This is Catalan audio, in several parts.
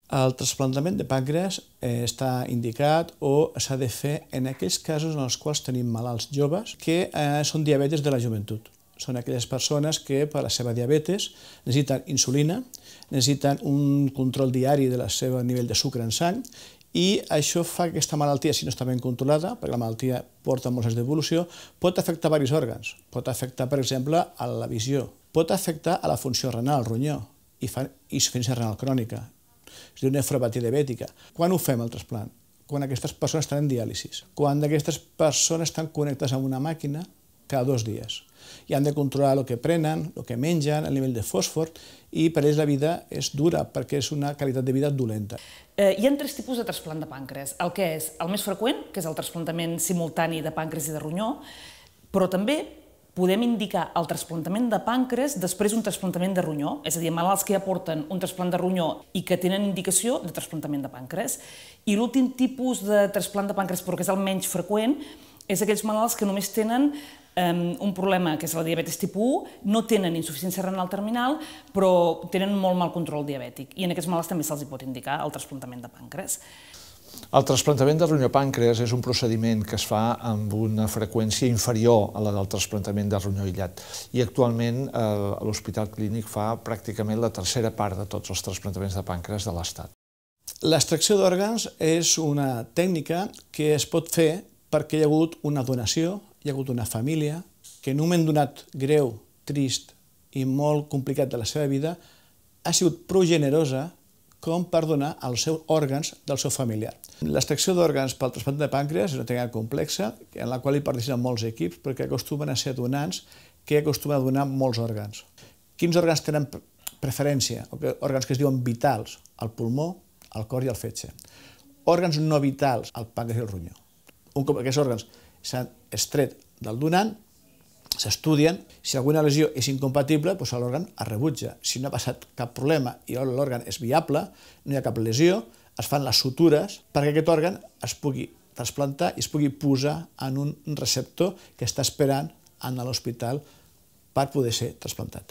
El trasplantament de pàncreas està indicat o s'ha de fer en aquells casos en els quals tenim malalts joves que són diabetes de la joventut. Són aquelles persones que per la seva diabetes necessiten insulina, necessiten un control diari del seu nivell de sucre en sang i això fa que aquesta malaltia, si no està ben controlada, perquè la malaltia porta molts anys d'evolució, pot afectar diversos òrgans. Pot afectar, per exemple, a la visió, pot afectar a la funció renal, al ronyó, i insuficiència renal crònica. Es diu nefropatia diabètica. Quan ho fem, el trasplant? Quan aquestes persones estan en diàlisi. Quan aquestes persones estan connectades a una màquina cada 2 dies. I han de controlar el que prenen, el que mengen, el nivell de fòsfor, i per ells la vida és dura, perquè és una qualitat de vida dolenta. Hi ha 3 tipus de trasplant de pàncreas. El que és el més freqüent, que és el trasplantament simultani de pàncreas i de ronyó, però també podem indicar el trasplantament de pàncreas després d'un trasplantament de ronyó, és a dir, malalts que ja porten un trasplant de ronyó i que tenen indicació de trasplantament de pàncreas. I l'últim tipus de trasplant de pàncreas, però que és el menys freqüent, és aquells malalts que només tenen un problema, que és la diabetis tipus 1, no tenen insuficiència renal terminal, però tenen molt mal control diabètic. I en aquests malalts també se'ls pot indicar el trasplantament de pàncreas. El trasplantament de ronyó-pàncreas és un procediment que es fa amb una freqüència inferior a la del trasplantament de ronyó aïllat i actualment l'Hospital Clínic fa pràcticament la tercera part de tots els trasplantaments de pàncreas de l'Estat. L'extracció d'òrgans és una tècnica que es pot fer perquè hi ha hagut una donació, hi ha hagut una família que en un moment donat greu, trist i molt complicat de la seva vida ha sigut prou generosa com per donar els seus òrgans del seu familiar. L'extracció d'òrgans pel trasplant de pàncreas és una tècnica complexa en la qual hi participen molts equips perquè acostumen a ser donants que acostumen a donar molts òrgans. Quins òrgans tenen preferència? Òrgans que es diuen vitals, el pulmó, el cor i el fetge. Òrgans no vitals, el pàncreas i el ronyó. Un cop aquests òrgans s'han extret del donant, s'estudien, si alguna lesió és incompatible, doncs l'òrgan es rebutja. Si no ha passat cap problema i l'òrgan és viable, no hi ha cap lesió, es fan les sutures perquè aquest òrgan es pugui trasplantar i es pugui posar en un receptor que està esperant a l'hospital per poder ser trasplantat.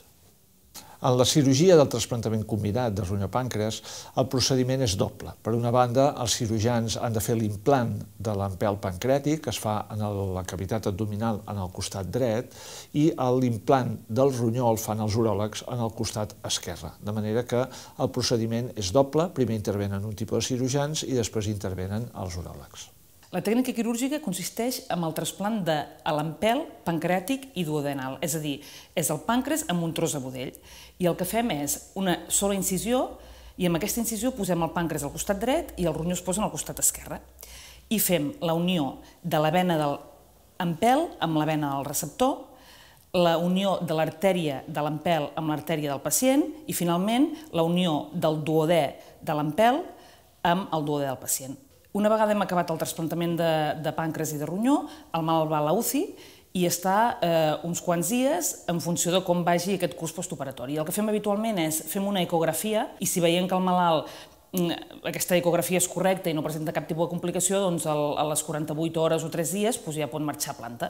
En la cirurgia del trasplantament combinat de ronyó-pàncreas, el procediment és doble. Per una banda, els cirurgians han de fer l'implant de l'empelt pancreàtic, que es fa en la cavitat abdominal en el costat dret, i l'implant del ronyó el fan els uròlegs en el costat esquerre. De manera que el procediment és doble, primer intervenen un tipus de cirurgians i després intervenen els uròlegs. La tècnica quirúrgica consisteix en el trasplant de l'empelt pancreàtic i duodenal, és a dir, és el pàncreas amb un tros de budell. I el que fem és una sola incisió i amb aquesta incisió posem el pàncreas al costat dret i el ronyó es posa al costat esquerre. I fem la unió de la vena de l'empelt amb la vena del receptor, la unió de l'artèria de l'empelt amb l'artèria del pacient i, finalment, la unió del duodè de l'empelt amb el duodè del pacient. Una vegada hem acabat el trasplantament de pàncreas i de ronyó, el malalt va a la UCI i està uns quants dies en funció de com vagi aquest curs postoperatori. El que fem habitualment és fem una ecografia i si veiem que el malalt aquesta ecografia és correcta i no presenta cap tipus de complicació, doncs a les 48 hores o 3 dies ja pot marxar a planta.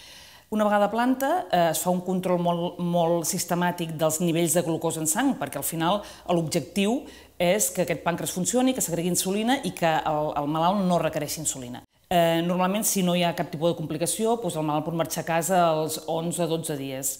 Una vegada a planta es fa un control molt sistemàtic dels nivells de glucosa en sang, perquè al final l'objectiu és que aquest pàncreas funcioni, que s'agregui insulina i que el malalt no requereixi insulina. Normalment, si no hi ha cap tipus de complicació, el malalt pot marxar a casa als 11-12 dies.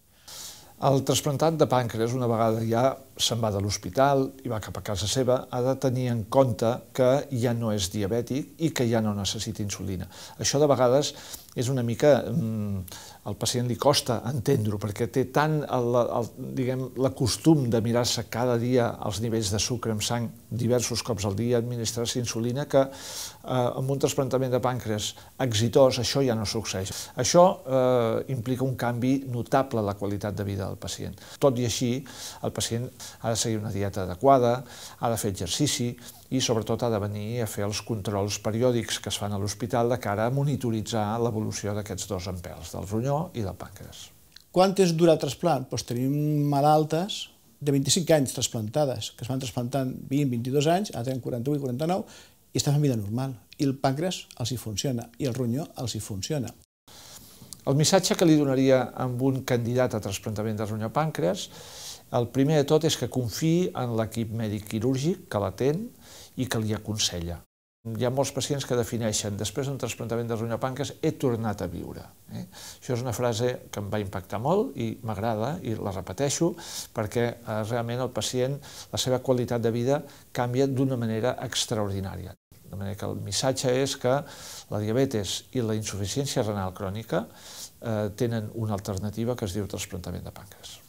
El trasplantat de pàncreas, una vegada ja se'n va de l'hospital i va cap a casa seva, ha de tenir en compte que ja no és diabètic i que ja no necessita insulina. Això de vegades és una mica... Al pacient li costa entendre-ho perquè té tant l'acostum de mirar-se cada dia els nivells de sucre en sang diversos cops al dia, administrar-se insulina, que amb un trasplantament de pàncreas exitós això ja no succeeix. Això implica un canvi notable a la qualitat de vida del pacient. Tot i així, el pacient ha de seguir una dieta adequada, ha de fer exercici i sobretot ha de venir a fer els controls periòdics que es fan a l'hospital de cara a monitoritzar l'evolució d'aquests dos empelts, del ronyó i del pàncreas. Quant temps dura el trasplant? Tenim malaltes de 25 anys trasplantades, que es van trasplantant 20-22 anys, ara tenen 48-49, i estan fent vida normal. I el pàncreas els hi funciona, i el ronyó els hi funciona. El missatge que li donaria a un candidat a trasplantament de ronyó-pàncreas El primer de tot és que confiï en l'equip mèdic quirúrgic que l'atén i que li aconsella. Hi ha molts pacients que defineixen, després d'un trasplantament de ronyó pàncreas, he tornat a viure. Això és una frase que em va impactar molt i m'agrada, i la repeteixo, perquè realment el pacient, la seva qualitat de vida canvia d'una manera extraordinària. De manera que el missatge és que la diabetes i la insuficiència renal crònica tenen una alternativa que es diu trasplantament de pàncreas.